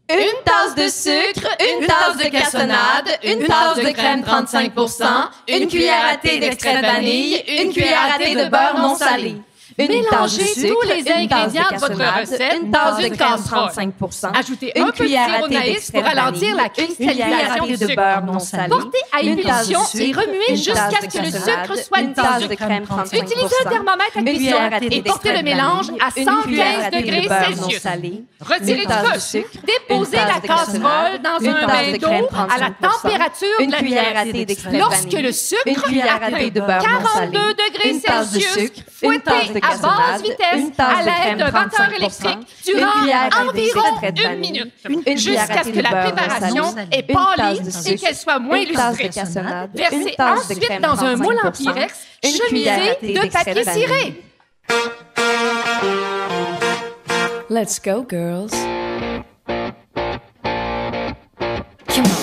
Une tasse de sucre, une tasse de cassonade, une tasse de crème 35%, une cuillère à thé d'extrait de vanille, une cuillère à thé de beurre non salé. Mélangez tous les ingrédients de votre recette une tasse dans de une crème casserole. 35%, Ajoutez une un peu de cuillère à sirop thé naïf d'extrait pour de ralentir la vanille, une cuillère cristallisation à thé du de sucre. beurre non salé, Portez à une tasse ébullition de sucre, et remuez une jusqu'à tasse ce de que le cassonade, sucre soit une tasse de dissolu. crème 35%, Utilisez un thermomètre à une cuisson cuillère à thé et portez le d'extrait de mélange vanille, à une cuillère 115 à thé de degrés beurre non Celsius. salé, Retirez une tasse du de feu. sucre, Déposez une tasse la de casserole cassonade, dans une un tasse bain de crème d'eau à la 35%, température une de la cuillère à pièce. thé d'extrait de Lorsque vanille, le sucre une cuillère à thé de beurre non salé, 42 degrés une tasse de Celsius, sucre, une tasse fouettez de à basse cassonade, vitesse une tasse à de l'aide crème d'un batteur 35%, électrique une durant cuillère à thé environ d'extrait de une vanille, minute, une cuillère à jusqu'à thé ce que de la beurre non préparation salé, ait une tasse pâli de et sucre, qu'elle soit moins une tasse de lustrée. cassonade, une Versez tasse de ensuite crème dans un moule en 35%, pyrex une cuillère à thé chemisé de d'extrait de papier vanille. ciré. Let's go, girls. Come on.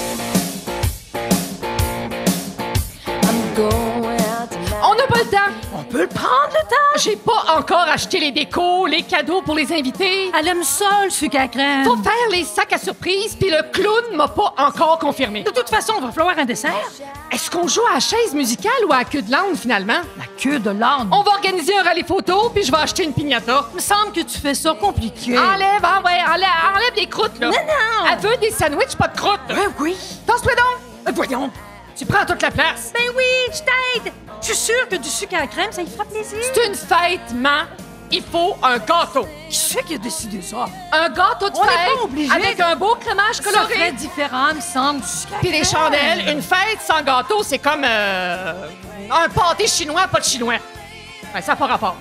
I'm going out tonight. On n'a pas le temps. On peut le prendre, le temps! J'ai pas encore acheté les décos, les cadeaux pour les invités. Elle aime ça, le sucre à crème. Faut faire les sacs à surprise, puis le clown m'a pas encore confirmé. De toute façon, il va falloir un dessert. Est-ce qu'on joue à la chaise musicale ou à la queue de l'âne, finalement? La queue de l'âne. On va organiser un rallye photo, puis je vais acheter une piñata. Il me semble que tu fais ça compliqué. Enlève, enlève les croûtes, là. Non! Elle veut des sandwichs, pas de croûtes. Oui. Tasse-toi donc. Voyons. Tu prends toute la place. Ben oui, je t'aide. Je suis sûre que du sucre à crème, ça y fera plaisir. C'est une fête, man. Il faut un gâteau. Qui c'est qui a décidé ça? Un gâteau de On n'est fête pas obligé. avec un beau crémage Ça ferait coloré. différent, me semble, du sucre à Puis des crème. chandelles. Une fête sans gâteau, c'est comme un pâté chinois, pas de chinois. Ouais, ça n'a pas rapport.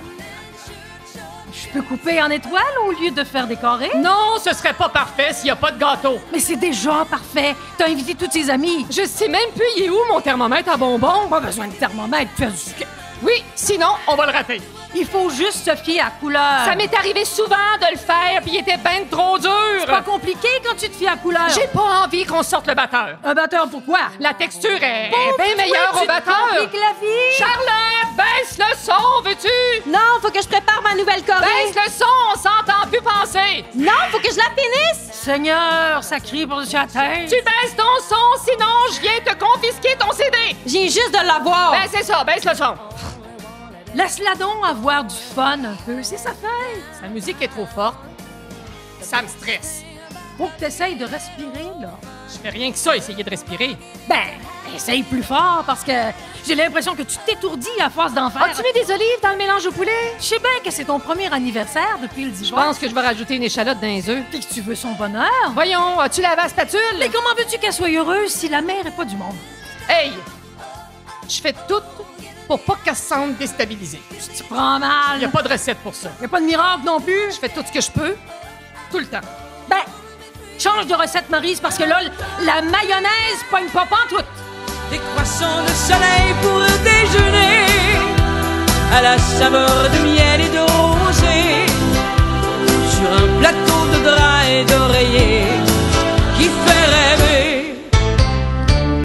Je peux couper en étoiles au lieu de faire des carrés? Non, ce serait pas parfait s'il n'y a pas de gâteau. Mais c'est déjà parfait. T'as invité tous tes amis. Je sais même plus il est où mon thermomètre à bonbons. Pas besoin de thermomètre pour faire du sucre. Oui, sinon, on va le rater. Il faut juste se fier à la couleur. Ça m'est arrivé souvent de le faire, puis il était ben trop dur. C'est pas compliqué quand tu te fies à la couleur. J'ai pas envie qu'on sorte le batteur. Un batteur, pourquoi? La texture est bien meilleure au batteur. Complique la vie. Charlotte, baisse le son, veux-tu? Non, faut que je prépare ma nouvelle Corée. Baisse le son, on s'entend plus penser. Non, faut que je la finisse. Seigneur, ça crie pour-dessus la tête. Tu baisses ton son, sinon je viens te confisquer ton CD. J'ai juste de l'avoir. Ben c'est ça, baisse le son. Laisse-la donc avoir du fun un peu, c'est sa fête. Sa musique est trop forte. Ça me stresse. Faut que t'essayes de respirer, là. Je fais rien que ça, essayer de respirer. Ben, essaye plus fort parce que j'ai l'impression que tu t'étourdis à force d'en faire. As-tu mis des olives dans le mélange au poulet? Je sais bien que c'est ton premier anniversaire depuis le Je divorce. pense que je vais rajouter une échalote dans les œufs. Puis que tu veux son bonheur. Voyons, as-tu lavé la spatule? Mais comment veux-tu qu'elle soit heureuse si la mère est pas du monde? Hey! Je fais tout pour pas qu'elle se sente déstabilisée. Tu t'y prends mal. Y a pas de recette pour ça. Y a pas de miracle non plus. Je fais tout ce que je peux, tout le temps. Ben, change de recette, Maryse, parce que là, la mayonnaise pogne pas pantoute. Des croissants de soleil pour le déjeuner, à la saveur de miel et de rosée, sur un plateau de draps et d'oreillers.